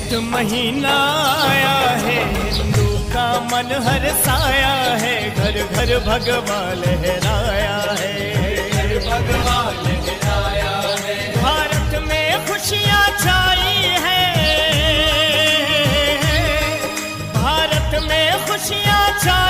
ज्येष्ठ महीना आया है, हिंदू का मन हर्षाया है, घर घर भगवा लहराया है, भगवा लहराया है। भारत में खुशियाँ छाई है, भारत में खुशियाँ छाई